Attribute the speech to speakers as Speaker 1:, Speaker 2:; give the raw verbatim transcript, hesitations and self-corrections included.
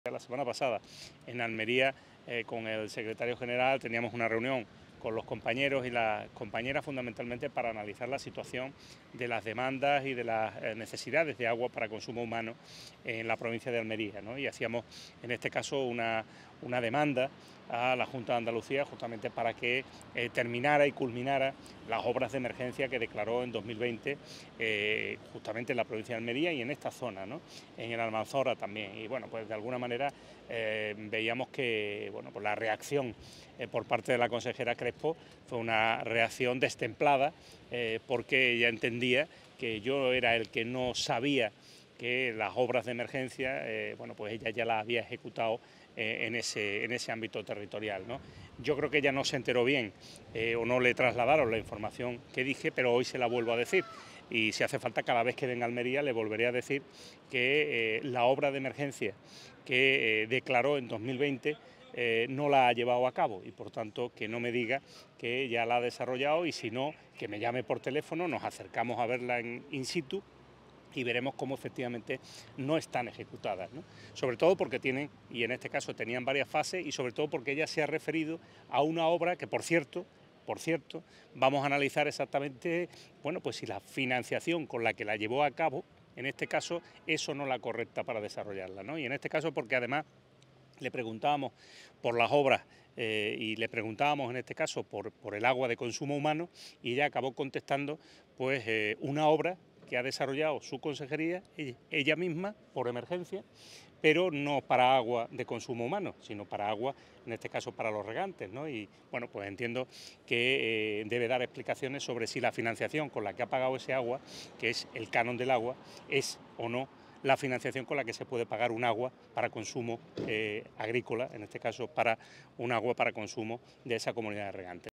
Speaker 1: La semana pasada en Almería eh, con el secretario general teníamos una reunión con los compañeros y las compañeras fundamentalmente para analizar la situación de las demandas y de las eh, necesidades de agua para consumo humano en la provincia de Almería, ¿no? Y hacíamos en este caso una, una demanda a la Junta de Andalucía justamente para que eh, terminara y culminara las obras de emergencia que declaró en dos mil veinte eh, justamente en la provincia de Almería y en esta zona, ¿no? En el Almanzora también. Y bueno, pues de alguna manera eh, veíamos que bueno, pues la reacción eh, por parte de la consejera Crespo fue una reacción destemplada eh, porque ella entendía que yo era el que no sabía que las obras de emergencia, eh, bueno, pues ella ya las había ejecutado eh, en, ese, en ese ámbito territorial, ¿no? Yo creo que ella no se enteró bien eh, o no le trasladaron la información que dije, pero hoy se la vuelvo a decir. Y si hace falta, cada vez que venga a Almería le volveré a decir que eh, la obra de emergencia que eh, declaró en dos mil veinte eh, no la ha llevado a cabo y por tanto que no me diga que ya la ha desarrollado y si no, que me llame por teléfono, nos acercamos a verla en in situ y veremos cómo efectivamente no están ejecutadas, ¿no? Sobre todo porque tienen, y en este caso tenían varias fases, y sobre todo porque ella se ha referido a una obra que, por cierto, por cierto, vamos a analizar exactamente, bueno, pues si la financiación con la que la llevó a cabo, en este caso, es o no la correcta para desarrollarla, ¿no? Y en este caso porque además le preguntábamos por las obras eh, y le preguntábamos en este caso por, por el agua de consumo humano y ella acabó contestando pues eh, una obra que ha desarrollado su consejería, ella misma, por emergencia, pero no para agua de consumo humano, sino para agua, en este caso para los regantes, ¿no? Y bueno, pues entiendo que eh, debe dar explicaciones sobre si la financiación con la que ha pagado ese agua, que es el canon del agua, es o no la financiación con la que se puede pagar un agua para consumo eh, agrícola, en este caso para un agua para consumo de esa comunidad de regantes.